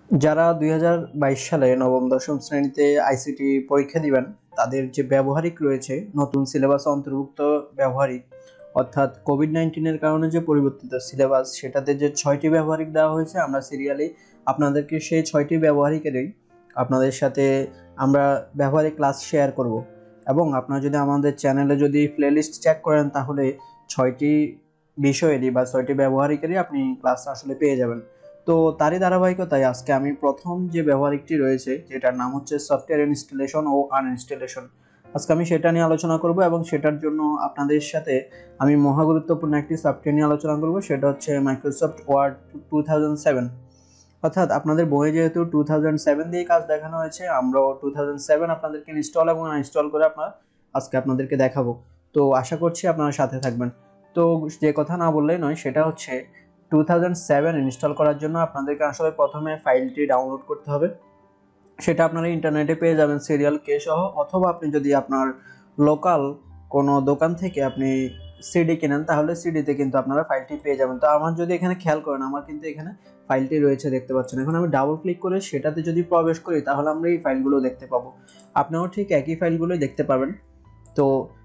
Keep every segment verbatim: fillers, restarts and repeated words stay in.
যারা দুই হাজার বাইশ সালে নবম দশম শ্রেণীতে আইসিটি পরীক্ষা দিবেন তাদের যে ব্যবহারিক রয়েছে নতুন সিলেবাস অন্তর্ভুক্ত ব্যবহারিক অর্থাৎ কোভিড নাইন্টিনের কারণে যে পরিবর্তিত সিলেবাস সেটাতে যে ছয়টি ব্যবহারিক দেওয়া হয়েছে আমরা সিরিয়ালি আপনাদেরকে সেই ছয়টি ব্যবহারিকেরই আপনাদের সাথে আমরা ব্যবহারিক ক্লাস শেয়ার করব এবং আপনারা যদি আমাদের চ্যানেলে যদি প্লেলিস্ট চেক করেন তাহলে ছয়টি বিষয়েরই বা ছয়টি ব্যবহারিকেরই আপনি ক্লাস আসলে পেয়ে যাবেন। তো তারই ধারাবাহিকতায় আজকে আমি প্রথম যে ব্যবহারিকটি রয়েছে যেটার নাম হচ্ছে সফটওয়্যার ইনস্টলেশন ও আনইনস্টলেশন, আজকে আমি সেটা নিয়ে আলোচনা করব এবং সেটার জন্য আপনাদের সাথে আমি মহা গুরুত্বপূর্ণ একটি সফটওয়্যার নিয়ে আলোচনা করব, সেটা হচ্ছে Microsoft Word two thousand seven. অর্থাৎ আপনাদের বইয়ে যেহেতু টু থাউজেন্ড সেভেন দিয়ে কাজ দেখানো হয়েছে, আমরাও টু থাউজেন্ড সেভেন আপনাদেরকে ইনস্টল এবং আনইনস্টল করে আপনার আজকে আপনাদেরকে দেখাবো। তো আশা করছি আপনারা সাথে থাকবেন। তো যে কথা না বললেই নয়, সেটা হচ্ছে টু থাউজেন্ড সেভেন ইনস্টল করার জন্য আপনাদেরকে আসলে প্রথমে ফাইলটি ডাউনলোড করতে হবে। সেটা আপনারা ইন্টারনেটে পেয়ে যাবেন সিরিয়াল কে সহ, অথবা আপনি যদি আপনার লোকাল কোনো দোকান থেকে আপনি সিডি কিনেন তাহলে সিডিতে কিন্তু আপনারা ফাইলটি পেয়ে যাবেন। তো আমার যদি এখানে খেয়াল করেন আমার কিন্তু এখানে ফাইলটি রয়েছে দেখতে পাচ্ছেন। এখন আমি ডাবল ক্লিক করে সেটাতে যদি প্রবেশ করি তাহলে আমরা এই ফাইলগুলো দেখতে পাবো। আপনারাও ঠিক একই ফাইলগুলোই দেখতে পাবেন। তো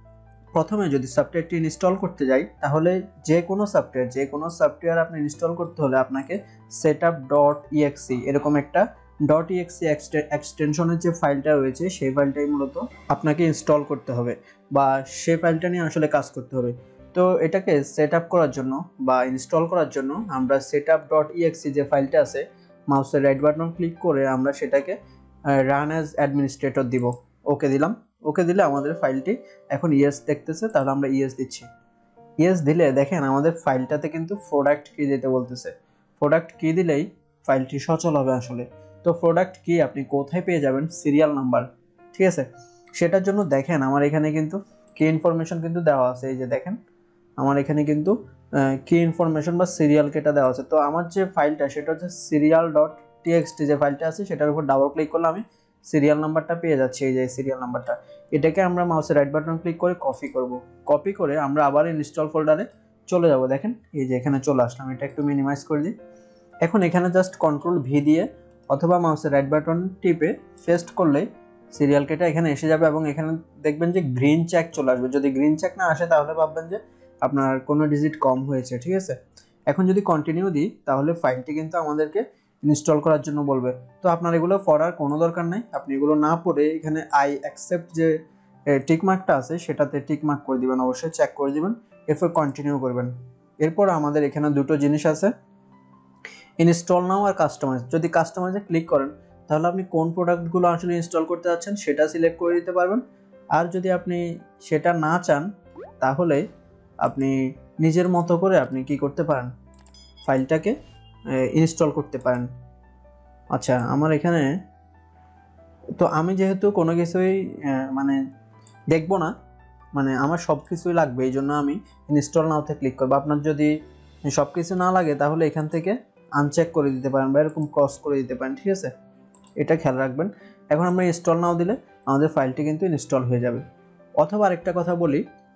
প্রথমে যদি সফটওয়্যারটি ইনস্টল করতে যাই তাহলে যে কোনো সফটওয়্যার যে কোনো সফটওয়্যার আপনি ইনস্টল করতে হলে আপনাকে সেটআপ ডট ইএক্সি এরকম একটা ডট ইএক্সি এক্সটেনশনের যে ফাইলটা রয়েছে সেই ফাইলটাই মূলত আপনাকে ইনস্টল করতে হবে বা সেই ফাইলটা নিয়ে আসলে কাজ করতে হবে। তো এটাকে সেট আপ করার জন্য বা ইনস্টল করার জন্য আমরা সেটআপ ডট ইএক্সি যে ফাইলটা আছে মাউসের রাইট বাটন ক্লিক করে আমরা সেটাকে রান অ্যাজ অ্যাডমিনিস্ট্রেটর দিব। ওকে দিলাম। ওকে দিলে আমাদের ফাইলটি এখন ইয়েস দেখতেছে, তাহলে আমরা ইয়েস দিচ্ছি। ইয়েস দিলে দেখেন আমাদের ফাইলটাতে কিন্তু প্রোডাক্ট কি দিতে বলতেছে। প্রোডাক্ট কি দিলেই ফাইলটি সচল হবে আসলে। তো প্রোডাক্ট কি আপনি কোথায় পেয়ে যাবেন? সিরিয়াল নাম্বার, ঠিক আছে। সেটার জন্য দেখেন আমার এখানে কিন্তু কি ইনফরমেশন কিন্তু দেওয়া আছে। এই যে দেখেন আমার এখানে কিন্তু কি ইনফরমেশন বা সিরিয়াল কেটা দেওয়া আছে। তো আমার যে ফাইলটা সেটা হচ্ছে সিরিয়াল ডট টিএক্সটি যে ফাইলটা আছে সেটার উপর ডাবল ক্লিক করলে আমি সিরিয়াল নাম্বারটা পেয়ে যাচ্ছি। এই যে সিরিয়াল নাম্বারটা, এটাকে আমরা মাউসের রাইট বাটন ক্লিক করে কপি করব। কপি করে আমরা আবার ইনস্টল ফোল্ডারে চলে যাব। দেখেন এই যে এখানে চলে আসলাম। এটা একটু মিনিমাইজ করে দিই। এখন এখানে জাস্ট কন্ট্রোল ভি দিয়ে অথবা মাউসের রাইট বাটন টিপে পেস্ট করলেই সিরিয়াল কেটা এখানে এসে যাবে এবং এখানে দেখবেন যে গ্রিন চেক চলে আসবে। যদি গ্রিন চেক না আসে তাহলে ভাববেন যে আপনার কোনো ডিজিট কম হয়েছে, ঠিক আছে। এখন যদি কন্টিনিউ দিই তাহলে ফাইলটি কিন্তু আমাদেরকে ইনস্টল করার জন্য বলবে। তো আপনার এগুলো পড়ার কোনো দরকার নেই, আপনি এগুলো না পড়ে এখানে আই অ্যাকসেপ্ট যে টিকমার্কটা আছে সেটাতে টিকমার্ক করে দিবেন, অবশ্যই চেক করে দিবেন, এরপর কন্টিনিউ করবেন। এরপর আমাদের এখানে দুটো জিনিস আছে, ইনস্টল নাও আর কাস্টমাইজ। যদি কাস্টমাইজে ক্লিক করেন তাহলে আপনি কোন প্রোডাক্টগুলো আসলে ইনস্টল করতে যাচ্ছেন সেটা সিলেক্ট করে দিতে পারবেন। আর যদি আপনি সেটা না চান তাহলে আপনি নিজের মতো করে আপনি কি করতে পারেন, ফাইলটাকে ইনস্টল করতে পারেন। আচ্ছা আমার এখানে তো আমি যেহেতু কোনো কিছুই মানে দেখবো না, মানে আমার সব কিছুই লাগবে, এই জন্য আমি ইনস্টল নাওতে ক্লিক করবো। আপনার যদি সব কিছু না লাগে তাহলে এখান থেকে আনচেক করে দিতে পারেন বা এরকম ক্রস করে দিতে পারেন, ঠিক আছে। এটা খেয়াল রাখবেন। এখন আমরা ইনস্টল নাও দিলে আমাদের ফাইলটি কিন্তু ইনস্টল হয়ে যাবে। অথবা আরেকটা কথা বলি,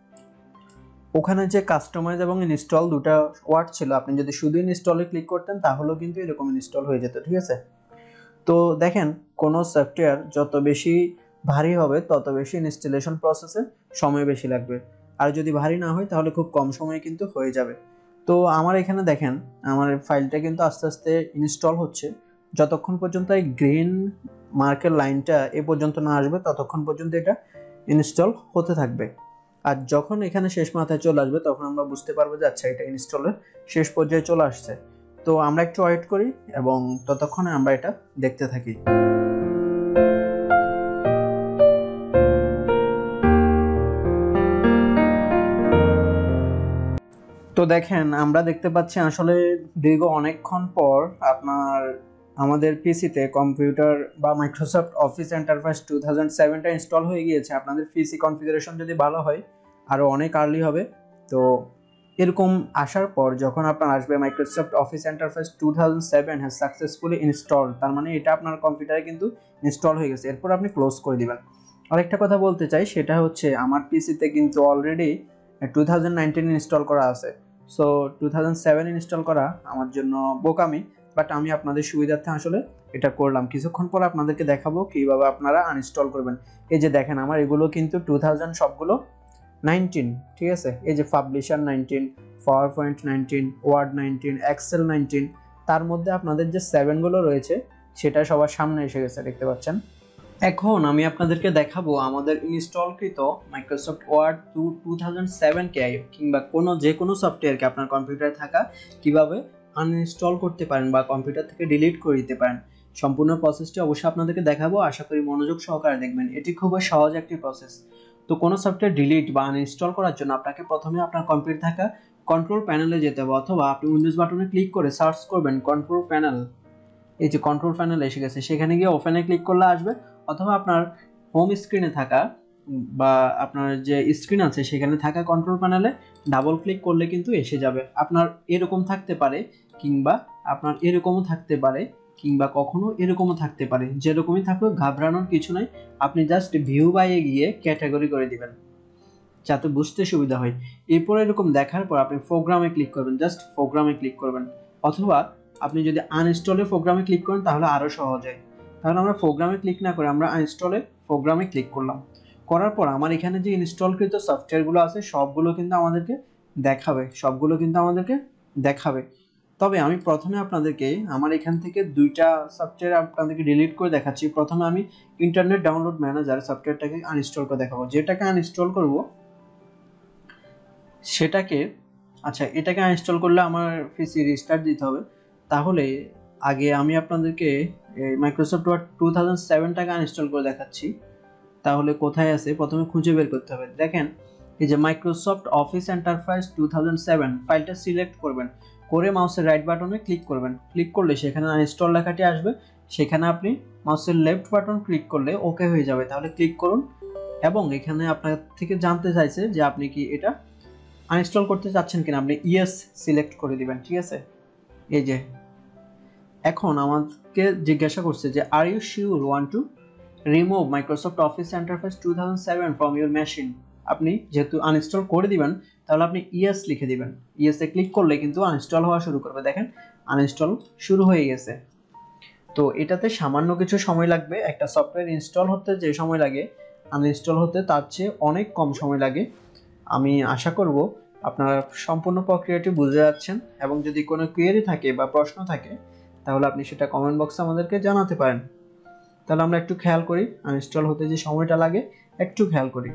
ওখানে যে কাস্টমাইজ এবং ইনস্টল দুটো ওয়ার্ড ছিল, আপনি যদি শুধু ইনস্টলে ক্লিক করতেন তাহলেও কিন্তু এরকম ইনস্টল হয়ে যেত, ঠিক আছে। তো দেখেন কোনো সফটওয়্যার যত বেশি ভারী হবে তত বেশি ইনস্টলেশন প্রসেসে সময় বেশি লাগবে, আর যদি ভারী না হয় তাহলে খুব কম সময়ে কিন্তু হয়ে যাবে। তো আমার এখানে দেখেন আমার ফাইলটা কিন্তু আস্তে আস্তে ইনস্টল হচ্ছে। যতক্ষণ পর্যন্ত এই গ্রিন মার্কের লাইনটা এ পর্যন্ত না আসবে ততক্ষণ পর্যন্ত এটা ইনস্টল হতে থাকবে। আর যখন এখানে শেষ মাথায় চলে আসবে তখন আমরা বুঝতে পারবো যে আচ্ছা এটা ইনস্টলের শেষ পর্যায়ে চলে আসছে। তো আমরা একটু ওয়েট করি এবং ততক্ষণে আমরা এটা দেখতে থাকি। তো দেখেন আমরা দেখতে পাচ্ছি আসলে দীর্ঘ অনেকক্ষণ পর আপনার আমাদের পিসিতে কম্পিউটার বা Microsoft Office Enterprise two thousand সেভেনটা ইনস্টল হয়ে গিয়েছে। আপনাদের পিসি কনফিগারেশন যদি ভালো হয় আরও অনেক আর্লি হবে। তো এরকম আসার পর যখন আপনার আসবে Microsoft Office Enterprise two thousand seven has successfully install, তার মানে এটা আপনার কম্পিউটারে কিন্তু ইনস্টল হয়ে গেছে। এরপর আপনি ক্লোজ করে দিবেন। আরেকটা কথা বলতে চাই, সেটা হচ্ছে আমার পিসিতে কিন্তু already two thousand nineteen install করা আছে। So two thousand seven install করা আমার জন্য বোকামি, বাট আমি আপনাদের সুবিধার্থে আসলে এটা করলাম, কিছুক্ষণ পর আপনাদেরকে দেখাবো কিভাবে আপনারা আনইনস্টল করবেন। এই যে দেখেন আমার এগুলো কিন্তু টু থাউজেন্ড সবগুলো নাইনটিন, ঠিক আছে। এই যে Publisher nineteen, PowerPoint nineteen, Word nineteen, Excel nineteen, তার মধ্যে আপনাদের যে সেভেনগুলো রয়েছে সেটা সবার সামনে এসে গেছে, দেখতে পাচ্ছেন। এখন আমি আপনাদেরকে দেখাবো আমাদের ইনস্টলকৃত Microsoft Word two two thousand seven কে কিংবা কোনো যে কোনো সফটওয়্যারকে আপনার কম্পিউটারে থাকা কিভাবে আনইনস্টল করতে পারেন বা কম্পিউটার থেকে ডিলিট করে দিতে পারেন। সম্পূর্ণ প্রসেসটি অবশ্যই আপনাদেরকে দেখাবো, আশা করি মনোযোগ সহকারে দেখবেন। এটি খুবই সহজ একটি প্রসেস। তো কোনো সফটওয়্যার ডিলিট বা আনইনস্টল করার জন্য আপনাকে প্রথমে আপনার কম্পিউটার থাকা কন্ট্রোল প্যানেলে যেতে হবে, অথবা আপনি উইন্ডোজ বাটনে ক্লিক করে সার্চ করবেন কন্ট্রোল প্যানেল। এই যে কন্ট্রোল প্যানেল এসে গেছে, সেখানে গিয়ে ওপেনে ক্লিক করলে আসবে, অথবা আপনার হোম স্ক্রিনে থাকা বা আপনার যে স্ক্রিন আছে সেখানে থাকা কন্ট্রোল প্যানেলে ডাবল ক্লিক করলে কিন্তু এসে যাবে। আপনার এরকম থাকতে পারে, কিংবা আপনার এরকমও থাকতে পারে, কিংবা কখনো এরকমও থাকতে পারে। যেরকমই থাকুক ঘাবড়ানোর কিছু নাই, আপনি জাস্ট ভিউ বাইয়ে গিয়ে ক্যাটাগরি করে দিবেন যাতে বুঝতে সুবিধা হয়। এরপর এরকম দেখার পর আপনি প্রোগ্রামে ক্লিক করবেন, জাস্ট প্রোগ্রামে ক্লিক করবেন, অথবা আপনি যদি আনইনস্টলে প্রোগ্রামে ক্লিক করেন তাহলে আরও সহজ হয়। তাহলে আমরা প্রোগ্রামে ক্লিক না করে আমরা আনইনস্টলে প্রোগ্রামে ক্লিক করলাম। করার পর আমার এখানে যে ইনস্টলকৃত সফটওয়্যারগুলো আছে সবগুলো কিন্তু আমাদেরকে দেখাবে, সবগুলো কিন্তু আমাদেরকে দেখাবে। তবে আমি প্রথমে আপনাদেরকে আমার এখান থেকে দুইটা সফটওয়্যার আপনাদেরকে ডিলিট করে দেখাচ্ছি। প্রথমে আমি ইন্টারনেট ডাউনলোড ম্যানেজার সফটওয়্যারটাকে আনইনস্টল করে দেখাবো। যেটাকে আনইনস্টল করব সেটাকে, আচ্ছা এটাকে আনইনস্টল করলে আমার পিসি রিস্টার্ট দিতে হবে। তাহলে আগে আমি আপনাদেরকে মাইক্রোসফট ওয়ার্ড টু থাউজেন্ড সেভেনটাকে আনইনস্টল করে দেখাচ্ছি। তাহলে কোথায় আছে প্রথমে খুঁজে বের করতে হবে। দেখেন এই যে Microsoft Office Enterprise two thousand seven ফাইলটা সিলেক্ট করবেন, করে মাউসের রাইট বাটনে ক্লিক করবেন। ক্লিক করলে সেখানে আনইনস্টল লেখাটি আসবে, সেখানে আপনি মাউসের লেফট বাটন ক্লিক করলে ওকে হয়ে যাবে। তাহলে ক্লিক করুন, এবং এখানে আপনার থেকে জানতে চাইছে যে আপনি কি এটা আনইনস্টল করতে চাচ্ছেন কিনা, আপনি ইয়েস সিলেক্ট করে দিবেন, ঠিক আছে। এই যে এখন আমাকে জিজ্ঞাসা করছে যে are you sure want to remove Microsoft Office Enterprise two thousand seven from your machine. আপনি যেহেতু আনইনস্টল করে দিবেন তাহলে আপনি ইয়েস লিখে দিবেন। ইয়েসে ক্লিক করলে কিন্তু আনইনস্টল হওয়া শুরু করবে। দেখেন আনইনস্টল শুরু হয়ে গেছে। তো এটাতে সামান্য কিছু সময় লাগবে, একটা সফটওয়্যার ইনস্টল হতে যে সময় লাগে আনইনস্টল হতে তার চেয়ে অনেক কম সময় লাগে। আমি আশা করব আপনারা সম্পূর্ণ প্রক্রিয়াটি বুঝে যাচ্ছেন, এবং যদি কোনো কোয়েরি থাকে বা প্রশ্ন থাকে তাহলে আপনি সেটা কমেন্ট বক্সে আমাদেরকে জানাতে পারেন। তাহলে আমরা একটু খেয়াল করি আনইনস্টল হতে যে সময়টা লাগে, একটু খেয়াল করি।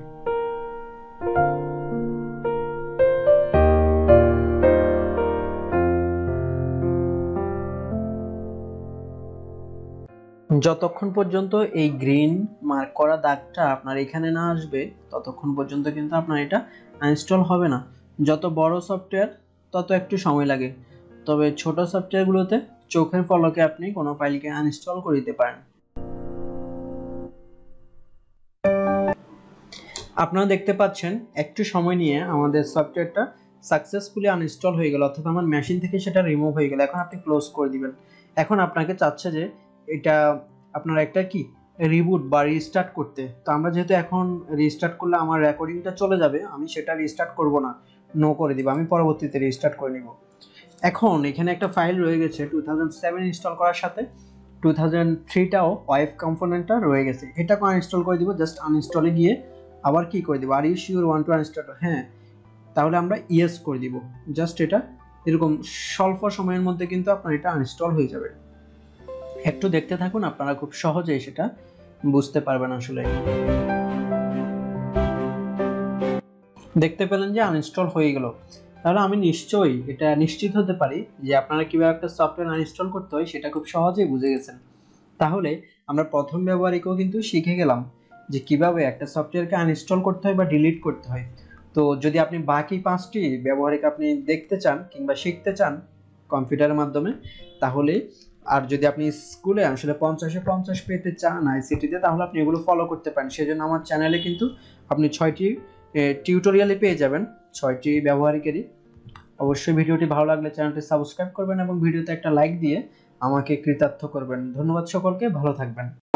যতক্ষণ পর্যন্ত এই গ্রিন মার্ক করা দাগটা আপনার এখানে না আসবে ততক্ষণ পর্যন্ত কিন্তু আপনার এটা আনইনস্টল হবে না। যত বড় সফটওয়্যার তত একটু সময় লাগে, তবে ছোট সফটওয়্যারগুলোতে চোখের পলকে আপনি কোনো ফাইলকে আনইনস্টল করে দিতে পারেন। আপনারা দেখতে পাচ্ছেন একটু সময় নিয়ে আমাদের সফটওয়্যারটা সাকসেসফুলি আনইনস্টল হয়ে গেল, অর্থাৎ আমার মেশিন থেকে সেটা রিমুভ হয়ে গেল। এখন আপনি ক্লোজ করে দিবেন। এখন আপনাকে চাচ্ছে যে এটা আপনার একটা কি রিবুট বা রিস্টার্ট করতে। তো আমরা যেহেতু এখন রিস্টার্ট করলে আমার রেকর্ডিংটা চলে যাবে, আমি সেটা রিস্টার্ট করব না, নো করে দিব, আমি পরবর্তীতে রিস্টার্ট করে নিব। এখন এখানে একটা ফাইল রয়ে গেছে টু থাউজেন্ড সেভেন ইনস্টল করার সাথে টু থাউজেন্ড থ্রিটাও ওয়াইফ কম্পোনেন্টটা রয়ে গেছে, এটাকে আনইনস্টল করে দিব। জাস্ট আনইনস্টলে গিয়ে আবার কি করে দিব, আর you sure one two uninstall, হ্যাঁ, তাহলে আমরা ইয়েস করে দিব। জাস্ট এটা এরকম স্বল্প সময়ের মধ্যে কিন্তু আপনার এটা আনইনস্টল হয়ে যাবে। একটু দেখতে থাকুন, আপনারা খুব সহজেই সেটা বুঝতে পারবেন। আসলে দেখতে পেলেন যে আনইনস্টল হয়ে গেল। তাহলে আমি নিশ্চয়ই এটা নিশ্চিত হতে পারি যে আপনারা কিভাবে একটা সফটওয়্যার আনইনস্টল করতে হয় সেটা খুব সহজেই বুঝে গেছেন। তাহলে আমরা প্রথম ব্যবহারিকও কিন্তু শিখে গেলাম যে কিভাবে একটা সফটওয়্যারকে আনইনস্টল করতে হয় বা ডিলিট করতে হয়। তো যদি আপনি বাকি পাঁচটি ব্যবহারিক আপনি দেখতে চান কিংবা শিখতে চান কম্পিউটারের মাধ্যমে, তাহলে আর যদি আপনি স্কুলে আসলে পঞ্চাশে পঞ্চাশ পেতে চান আইসিটিতে, তাহলে আপনি এগুলো ফলো করতে পারেন। সেজন্য আমার চ্যানেলে কিন্তু আপনি ছয়টি টিউটোরিয়ালে পেয়ে যাবেন, ছয়টি ব্যবহারিকেরই। অবশ্যই ভিডিওটি ভালো লাগলে চ্যানেলটি সাবস্ক্রাইব করবেন এবং ভিডিওতে একটা লাইক দিয়ে আমাকে কৃতার্থ করবেন। ধন্যবাদ সকলকে, ভালো থাকবেন।